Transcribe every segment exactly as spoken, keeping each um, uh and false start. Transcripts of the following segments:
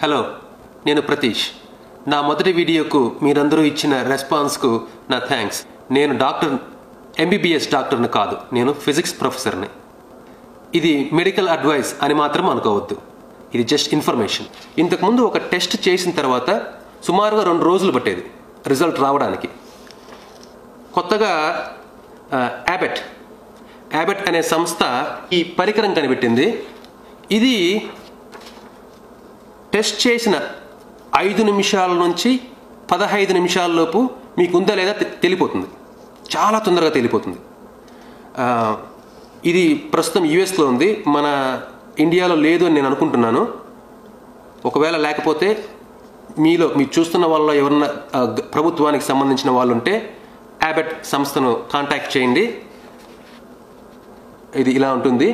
Hello, నేను ప్రతీష్. నా మొదటి వీడియోకు మీరందరూ ఇచ్చిన రెస్పాన్స్కు నా థ్యాంక్స్. నేను డాక్టర్ ఎంబీబీఎస్ డాక్టర్ని కాదు, నేను ఫిజిక్స్ ప్రొఫెసర్ని. ఇది మెడికల్ అడ్వైస్ అని మాత్రం అనుకోవద్దు, ఇది జస్ట్ ఇన్ఫర్మేషన్. ఇంతకుముందు ఒక టెస్ట్ చేసిన తర్వాత సుమారుగా రెండు రోజులు పట్టేది రిజల్ట్ రావడానికి. కొత్తగా యాబెట్ యాబెట్ అనే సంస్థ ఈ పరికరం కనిపెట్టింది. ఇది టెస్ట్ చేసిన ఐదు నిమిషాల నుంచి పదహైదు నిమిషాల్లోపు మీకు ఉందా లేదా తెలిపోతుంది. చాలా తొందరగా తెలిపోతుంది. ఇది ప్రస్తుతం యుఎస్లో ఉంది, మన ఇండియాలో లేదు అని నేను అనుకుంటున్నాను. ఒకవేళ లేకపోతే మీలో మీరు చూస్తున్న వాళ్ళలో ఎవరన్నా ప్రభుత్వానికి సంబంధించిన వాళ్ళు ఉంటే యాబెట్ సంస్థను కాంటాక్ట్ చేయండి. ఇది ఇలా ఉంటుంది.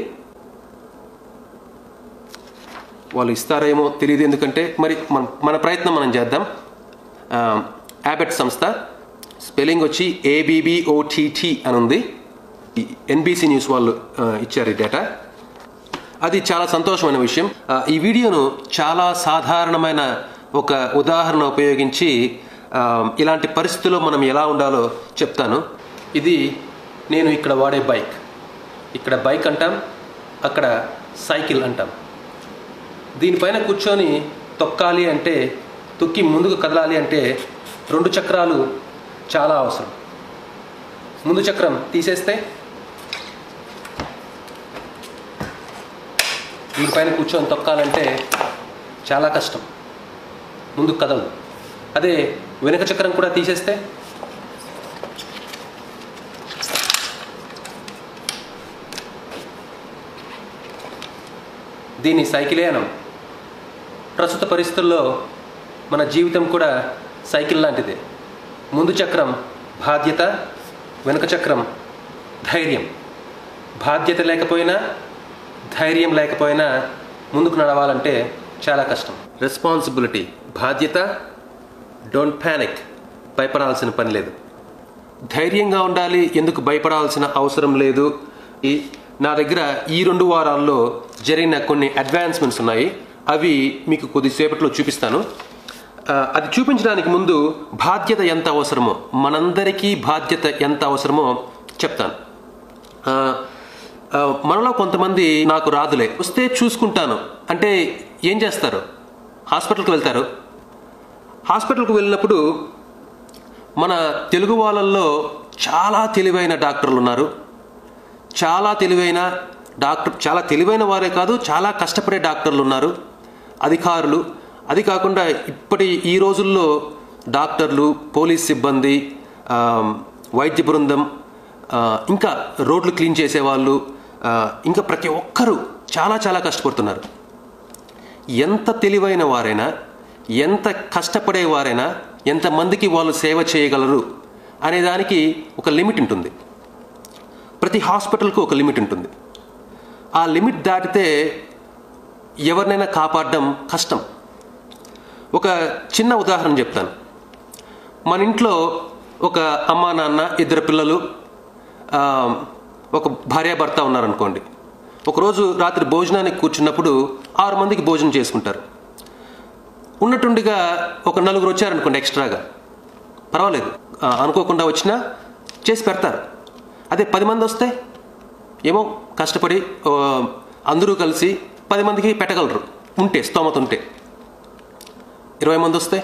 వాళ్ళు ఇస్తారేమో తెలియదు, ఎందుకంటే మరి మన మన ప్రయత్నం మనం చేద్దాం. యాబెట్ సంస్థ స్పెల్లింగ్ వచ్చి ఏబిబిఓటిటి అని ఉంది. ఎన్బిసి న్యూస్ వాళ్ళు ఇచ్చారు ఈ డేటా. అది చాలా సంతోషమైన విషయం. ఈ వీడియోను చాలా సాధారణమైన ఒక ఉదాహరణ ఉపయోగించి ఇలాంటి పరిస్థితుల్లో మనం ఎలా ఉండాలో చెప్తాను. ఇది నేను ఇక్కడ వాడే బైక్. ఇక్కడ బైక్ అంటాం, అక్కడ సైకిల్ అంటాం. దీనిపైన కూర్చొని తొక్కాలి అంటే, తొక్కి ముందుకు కదలాలి అంటే రెండు చక్రాలు చాలా అవసరం. ముందు చక్రం తీసేస్తే దీనిపైన కూర్చొని తొక్కాలంటే చాలా కష్టం, ముందుకు కదలదు. అదే వెనుక చక్రం కూడా తీసేస్తే దీన్ని సైకిలే అనం. ప్రస్తుత పరిస్థితుల్లో మన జీవితం కూడా సైకిల్ లాంటిదే. ముందు చక్రం బాధ్యత, వెనుక చక్రం ధైర్యం. బాధ్యత లేకపోయినా ధైర్యం లేకపోయినా ముందుకు నడవాలంటే చాలా కష్టం. రెస్పాన్సిబిలిటీ, బాధ్యత, డోంట్ ప్యానిక్, భయపడాల్సిన పని లేదు. ధైర్యంగా ఉండాలి, ఎందుకు భయపడాల్సిన అవసరం లేదు. ఈ నా దగ్గర ఈ రెండు వారాల్లో జరిగిన కొన్ని అడ్వాన్స్మెంట్స్ ఉన్నాయి, అవి మీకు కొద్దిసేపట్లో చూపిస్తాను. అది చూపించడానికి ముందు బాధ్యత ఎంత అవసరమో, మనందరికీ బాధ్యత ఎంత అవసరమో చెప్తాను. మనలో కొంతమంది నాకు రాదులే, వస్తే చూసుకుంటాను అంటే ఏం చేస్తారు? హాస్పిటల్కి వెళ్తారు. హాస్పిటల్కి వెళ్ళినప్పుడు మన తెలుగు వాళ్ళల్లో చాలా తెలివైన డాక్టర్లు ఉన్నారు. చాలా తెలివైన డాక్టర్ చాలా తెలివైన వారే కాదు, చాలా కష్టపడే డాక్టర్లు ఉన్నారు, అధికారులు. అది కాకుండా ఇప్పటి ఈ రోజుల్లో డాక్టర్లు, పోలీస్ సిబ్బంది, వైద్య బృందం, ఇంకా రోడ్లు క్లీన్ చేసేవాళ్ళు, ఇంకా ప్రతి ఒక్కరూ చాలా చాలా కష్టపడుతున్నారు. ఎంత తెలివైన వారైనా, ఎంత కష్టపడేవారైనా ఎంతమందికి వాళ్ళు సేవ చేయగలరు అనే దానికి ఒక లిమిట్ ఉంటుంది. ప్రతి హాస్పిటల్కు ఒక లిమిట్ ఉంటుంది. ఆ లిమిట్ దాటితే ఎవరినైనా కాపాడడం కష్టం. ఒక చిన్న ఉదాహరణ చెప్తాను. మన ఇంట్లో ఒక అమ్మా నాన్న, ఇద్దరు పిల్లలు, ఒక భార్యాభర్త ఉన్నారనుకోండి. ఒకరోజు రాత్రి భోజనానికి కూర్చున్నప్పుడు ఆరు మందికి భోజనం చేసుకుంటారు. ఉన్నట్టుండిగా ఒక నలుగురు వచ్చారనుకోండి ఎక్స్ట్రాగా, పర్వాలేదు, అనుకోకుండా వచ్చినా చేసి పెడతారు. అదే పది మంది వస్తే ఏమో కష్టపడి అందరూ కలిసి పది మందికి పెట్టగలరు, ఉంటే స్తోమత ఉంటే. ఇరవై మంది వస్తే,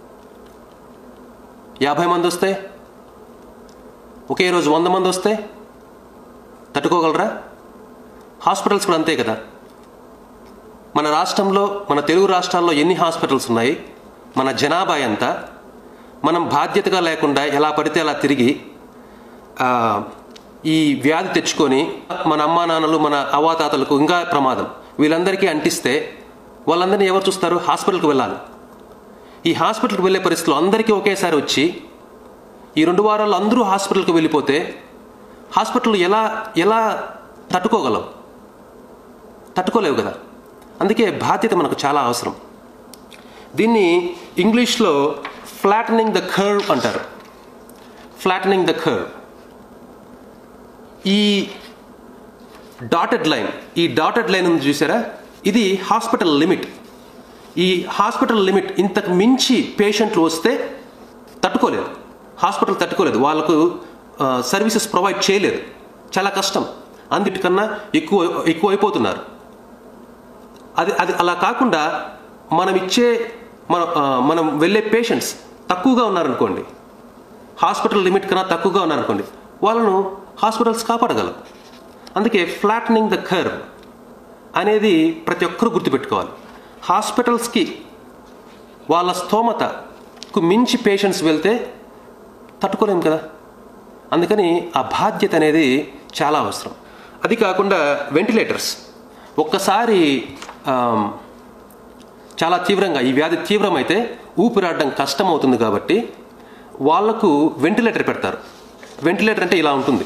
యాభై మంది వస్తే, ఒకే రోజు వంద మంది వస్తే తట్టుకోగలరా? హాస్పిటల్స్ కూడా అంతే కదా. మన రాష్ట్రంలో, మన తెలుగు రాష్ట్రాల్లో ఎన్ని హాస్పిటల్స్ ఉన్నాయి, మన జనాభా ఎంత, మనం బాధ్యతగా లేకుండా ఎలా పడితే అలా తిరిగి ఈ వ్యాధి తెచ్చుకొని మన అమ్మా నాన్నలు, మన అవాతాతలకు ఇంకా ప్రమాదం, వీళ్ళందరికీ అంటిస్తే వాళ్ళందరినీ ఎవరు చూస్తారు? హాస్పిటల్కి వెళ్ళాలి. ఈ హాస్పిటల్కి వెళ్ళే పరిస్థితులు అందరికీ ఒకేసారి వచ్చి ఈ రెండు వారాల్లో అందరూ హాస్పిటల్కి వెళ్ళిపోతే హాస్పిటల్ ఎలా ఎలా తట్టుకోగలవు? తట్టుకోలేవు కదా. అందుకే బాధ్యత మనకు చాలా అవసరం. దీన్ని ఇంగ్లీష్లో ఫ్లాటనింగ్ ద కర్వ్ అంటారు. Flattening the curve. ఈ డాటెడ్ లైన్ ఈ డాటెడ్ లైన్ ఉంది చూసారా, ఇది హాస్పిటల్ లిమిట్. ఈ హాస్పిటల్ లిమిట్ ఇంతకు మించి పేషెంట్లు వస్తే తట్టుకోలేదు, హాస్పిటల్ తట్టుకోలేదు, వాళ్ళకు సర్వీసెస్ ప్రొవైడ్ చేయలేదు, చాలా కష్టం, అందుకన్నా ఎక్కువ ఎక్కువ అయిపోతున్నారు. అది అది అలా కాకుండా మనం ఇచ్చే మన మనం వెళ్ళే పేషెంట్స్ తక్కువగా ఉన్నారనుకోండి, హాస్పిటల్ లిమిట్ కన్నా తక్కువగా ఉన్నారనుకోండి, వాళ్ళను హాస్పిటల్స్ కాపాడగలం. అందుకే ఫ్లాటనింగ్ ద కర్వ్ అనేది ప్రతి ఒక్కరూ గుర్తుపెట్టుకోవాలి. హాస్పిటల్స్కి వాళ్ళ స్తోమతకు మించి పేషెంట్స్ వెళ్తే తట్టుకోలేము కదా, అందుకని ఆ బాధ్యత అనేది చాలా అవసరం. అది కాకుండా వెంటిలేటర్స్ ఒక్కసారి చాలా తీవ్రంగా ఈ వ్యాధి తీవ్రమైతే ఊపిరాడడం కష్టం అవుతుంది కాబట్టి వాళ్లకు వెంటిలేటర్ పెడతారు. వెంటిలేటర్ అంటే ఇలా ఉంటుంది.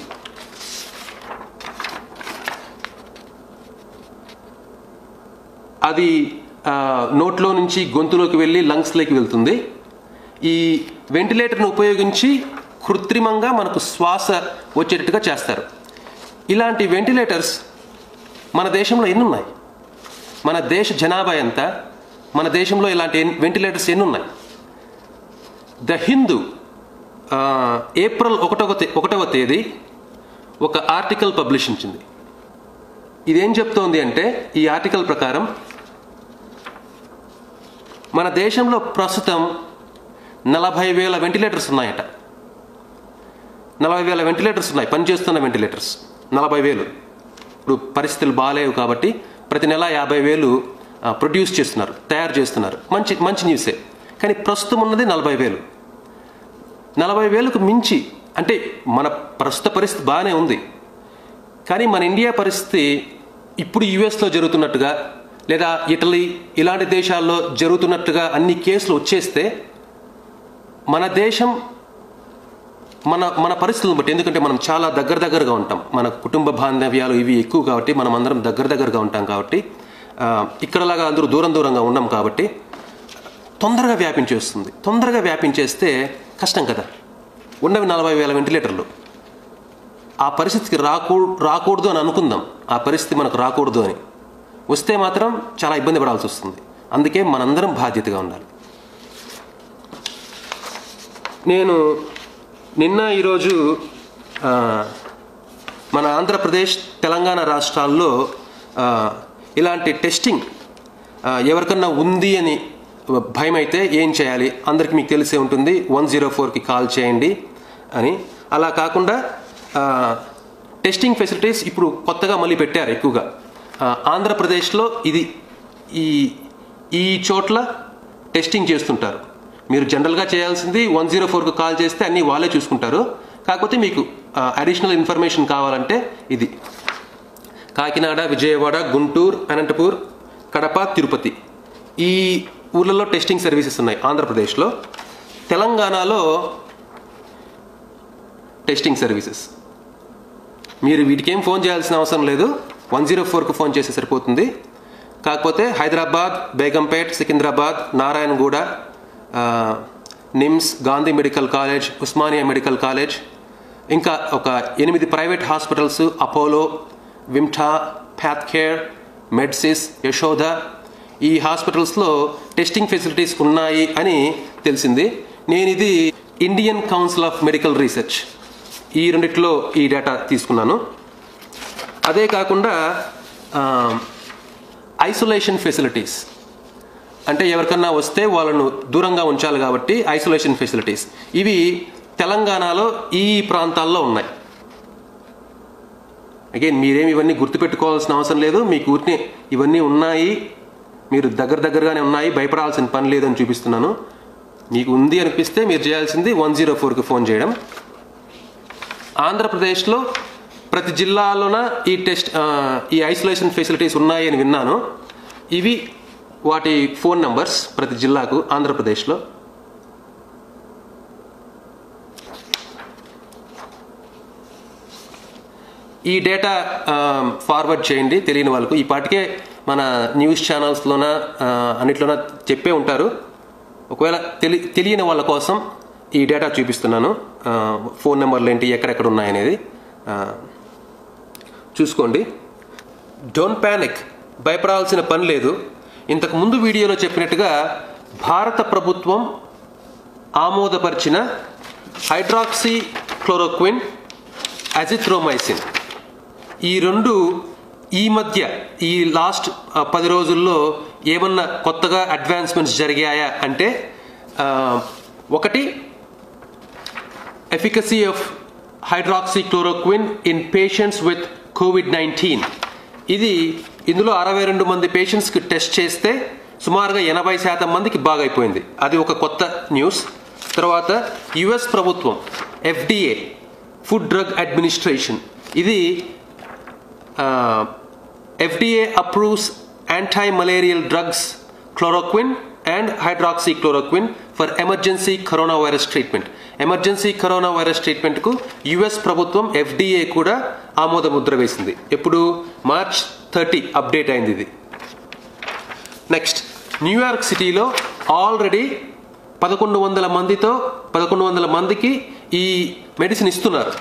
అది నోట్లో నుంచి గొంతులోకి వెళ్ళి లంగ్స్లోకి వెళ్తుంది. ఈ వెంటిలేటర్ను ఉపయోగించి కృత్రిమంగా మనకు శ్వాస వచ్చేటట్టుగా చేస్తారు. ఇలాంటి వెంటిలేటర్స్ మన దేశంలో ఎన్ని ఉన్నాయి? మన దేశ జనాభా ఎంత? మన దేశంలో ఇలాంటి వెంటిలేటర్స్ ఎన్ని ఉన్నాయి? ద హిందూ ఏప్రిల్ ఒకటవ ఒకటవ తేదీ ఒక ఆర్టికల్ పబ్లిషించింది. ఇదేం చెప్తోంది అంటే, ఈ ఆర్టికల్ ప్రకారం మన దేశంలో ప్రస్తుతం నలభై వేల వెంటిలేటర్స్ ఉన్నాయట. నలభై వేల వెంటిలేటర్స్ ఉన్నాయి, పనిచేస్తున్న వెంటిలేటర్స్ నలభై వేలు. ఇప్పుడు పరిస్థితులు బాగాలేవు కాబట్టి ప్రతి నెల యాభై వేలు ప్రొడ్యూస్ చేస్తున్నారు, తయారు చేస్తున్నారు. మంచి మంచి న్యూసే. కానీ ప్రస్తుతం ఉన్నది నలభై వేలు. నలభై వేలకు మించి అంటే మన ప్రస్తుత పరిస్థితి బాగానే ఉంది, కానీ మన ఇండియా పరిస్థితి ఇప్పుడు యుఎస్లో జరుగుతున్నట్టుగా లేదా ఇటలీ ఇలాంటి దేశాల్లో జరుగుతున్నట్టుగా అన్ని కేసులు వచ్చేస్తే మన దేశం మన మన పరిస్థితులను బట్టి, ఎందుకంటే మనం చాలా దగ్గర దగ్గరగా ఉంటాం, మన కుటుంబ బాంధవ్యాలు ఇవి ఎక్కువ కాబట్టి మనం అందరం దగ్గర దగ్గరగా ఉంటాం కాబట్టి, ఇక్కడలాగా అందరూ దూరం దూరంగా ఉన్నాం కాబట్టి తొందరగా వ్యాపించేస్తుంది. తొందరగా వ్యాపించేస్తే కష్టం కదా. ఉన్నవి నలభై వేల వెంటిలేటర్లు. ఆ పరిస్థితికి రాకూ రాకూడదు అని అనుకుందాం, ఆ పరిస్థితి మనకు రాకూడదు అని వస్తే మాత్రం చాలా ఇబ్బంది పడాల్సి వస్తుంది. అందుకే మనందరం బాధ్యతగా ఉండాలి. నేను నిన్న ఈరోజు మన ఆంధ్రప్రదేశ్ తెలంగాణ రాష్ట్రాల్లో ఇలాంటి టెస్టింగ్ ఎవరికన్నా ఉంది అని భయం అయితే ఏం చేయాలి, అందరికీ మీకు తెలిసే ఉంటుంది, వన్ జీరో ఫోర్కి కాల్ చేయండి అని. అలా కాకుండా టెస్టింగ్ ఫెసిలిటీస్ ఇప్పుడు కొత్తగా మళ్ళీ పెట్టారు ఎక్కువగా. ఆంధ్రప్రదేశ్లో ఇది ఈ ఈ చోట్ల టెస్టింగ్ చేస్తుంటారు. మీరు జనరల్గా చేయాల్సింది వన్ జీరో ఫోర్కు కాల్ చేస్తే అన్నీ వాళ్ళే చూసుకుంటారు. కాకపోతే మీకు అడిషనల్ ఇన్ఫర్మేషన్ కావాలంటే ఇది కాకినాడ, విజయవాడ, గుంటూరు, అనంతపూర్, కడప, తిరుపతి ఈ ఊళ్ళలో టెస్టింగ్ సర్వీసెస్ ఉన్నాయి ఆంధ్రప్రదేశ్లో. తెలంగాణలో టెస్టింగ్ సర్వీసెస్ మీరు వీటికి ఏం ఫోన్ చేయాల్సిన అవసరం లేదు, వన్ జీరో ఫోర్కు ఫోన్ చేస్తే సరిపోతుంది. కాకపోతే Hyderabad, Begumpet, Secunderabad, Narayanguda, NIMS, Gandhi Medical College, Osmania Medical College, ఇంకా ఒక ఎనిమిది private hospitals, Apollo, Vimta, Pathcare, Medcis, Yashoda, ఈ హాస్పిటల్స్లో టెస్టింగ్ ఫెసిలిటీస్ ఉన్నాయి అని తెలిసింది. నేను ఇది Indian Council of Medical Research ఈ రెండిట్లో ఈ డేటా తీసుకున్నాను. అదే కాకుండా ఐసోలేషన్ ఫెసిలిటీస్ అంటే ఎవరికన్నా వస్తే వాళ్ళను దూరంగా ఉంచాలి కాబట్టి ఐసోలేషన్ ఫెసిలిటీస్ ఇవి తెలంగాణలో ఈ ప్రాంతాల్లో ఉన్నాయి. అగైన్ మీరేమి ఇవన్నీ గుర్తుపెట్టుకోవాల్సిన అవసరం లేదు, మీకు ఊరినే ఇవన్నీ ఉన్నాయి, మీరు దగ్గర దగ్గరగానే ఉన్నాయి, భయపడాల్సిన పని లేదని చూపిస్తున్నాను. మీకు ఉంది అనిపిస్తే మీరు చేయాల్సింది వన్ జీరో ఫోర్కి ఫోన్ చేయడం. ఆంధ్రప్రదేశ్లో ప్రతి జిల్లాలోన ఈ టెస్ట్ ఈ ఐసోలేషన్ ఫెసిలిటీస్ ఉన్నాయి అని విన్నాను. ఇవి వాటి ఫోన్ నంబర్స్ ప్రతి జిల్లాకు ఆంధ్రప్రదేశ్లో. ఈ డేటా ఫార్వర్డ్ చేయండి తెలియని వాళ్ళకు. ఈ పాటికే మన న్యూస్ ఛానల్స్లోన అన్నిట్లోన చెప్పే ఉంటారు. ఒకవేళ తెలి తెలియని వాళ్ళ కోసం ఈ డేటా చూపిస్తున్నాను. ఫోన్ నెంబర్లు ఏంటి, ఎక్కడెక్కడ ఉన్నాయనేది చూసుకోండి. డోంట్ ప్యానిక్, భయపడాల్సిన పని లేదు. ఇంతకు ముందు వీడియోలో చెప్పినట్టుగా భారత ప్రభుత్వం ఆమోదపరిచిన హైడ్రాక్సీ క్లోరోక్విన్, అజిత్రోమైసిన్ ఈ రెండు ఈ మధ్య ఈ లాస్ట్ పది రోజుల్లో ఏమన్నా కొత్తగా అడ్వాన్స్మెంట్స్ జరిగాయా అంటే ఒకటి, efficacy of hydroxychloroquine in patients with COVID nineteen. ఇది ఇందులో అరవై రెండు మంది పేషెంట్స్కి టెస్ట్ చేస్తే సుమారుగా ఎనభై శాతం మందికి బాగైపోయింది. అది ఒక కొత్త న్యూస్. తర్వాత యుఎస్ ప్రభుత్వం ఎఫ్డిఏ, ఫుడ్ డ్రగ్ అడ్మినిస్ట్రేషన్, ఇది FDA approves anti malarial drugs chloroquine and hydroxychloroquine for emergency corona virus treatment. Emergency corona virus ట్రీట్మెంట్కు యుఎస్ ప్రభుత్వం ఎఫ్డిఏ కూడా ఆమోద ముద్ర వేసింది. ఎప్పుడు? మార్చ్ థర్టీ అప్డేట్ అయింది ఇది. నెక్స్ట్, న్యూయార్క్ సిటీలో ఆల్రెడీ పదకొండు వందల మందితో పదకొండు వందల మందికి ఈ మెడిసిన్ ఇస్తున్నారు.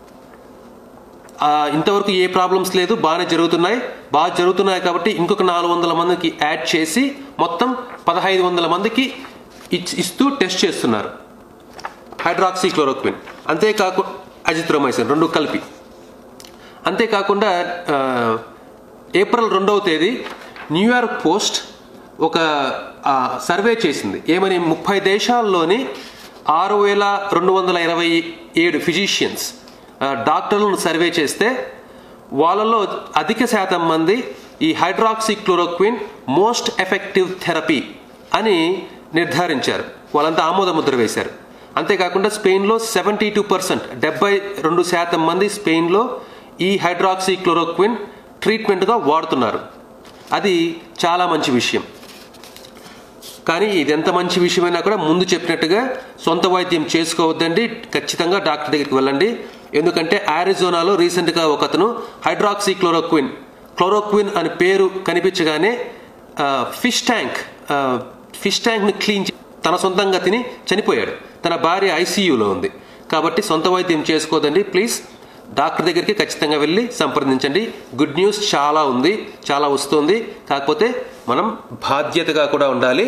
ఇంతవరకు ఏ ప్రాబ్లమ్స్ లేదు, బాగానే జరుగుతున్నాయి. బాగా జరుగుతున్నాయి కాబట్టి ఇంకొక నాలుగు వందల మందికి యాడ్ చేసి మొత్తం పదహైదు వందల మందికి ఇస్తూ టెస్ట్ చేస్తున్నారు హైడ్రాక్సీ క్లోరోక్విన్. అంతేకాకుండా అజిత్రోమైసిన్ రెండు కలిపి. అంతేకాకుండా ఏప్రిల్ రెండవ తేదీ న్యూయార్క్ పోస్ట్ ఒక సర్వే చేసింది. ఏమని? ముప్పై దేశాల్లోని ఆరు వేల రెండు వందల ఇరవై ఏడు ఫిజిషియన్స్ డాక్టర్లను సర్వే చేస్తే వాళ్ళలో అధిక శాతం మంది ఈ hydroxychloroquine most effective therapy అని నిర్ధారించారు. వాళ్ళంతా ఆమోద ముద్ర వేశారు. అంతేకాకుండా స్పెయిన్లో సెవెంటీ టూ పర్సెంట్ డెబ్బై రెండు శాతం మంది స్పెయిన్లో ఈ హైడ్రాక్సీ క్లోరోక్విన్ ట్రీట్మెంట్గా వాడుతున్నారు. అది చాలా మంచి విషయం. కానీ ఇది ఎంత మంచి విషయమైనా కూడా ముందు చెప్పినట్టుగా సొంత వైద్యం చేసుకోవద్దండి. ఖచ్చితంగా డాక్టర్ దగ్గరికి వెళ్ళండి. ఎందుకంటే ఆరిజోనాలో రీసెంట్గా ఒకతను హైడ్రాక్సీ క్లోరోక్విన్ క్లోరోక్విన్ అని పేరు కనిపించగానే ఫిష్ ట్యాంక్ ఫిష్ ట్యాంక్ని క్లీన్ తన సొంతంగా తిని చనిపోయాడు. తన భార్య ఐసీయూలో ఉంది. కాబట్టి సొంత వైద్యం చేసుకోదండి. ప్లీజ్ డాక్టర్ దగ్గరికి ఖచ్చితంగా వెళ్ళి సంప్రదించండి. గుడ్ న్యూస్ చాలా ఉంది, చాలా వస్తుంది. కాకపోతే మనం బాధ్యతగా కూడా ఉండాలి.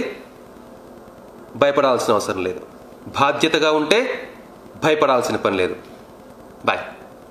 భయపడాల్సిన అవసరం లేదు. బాధ్యతగా ఉంటే భయపడాల్సిన పని లేదు. బాయ్.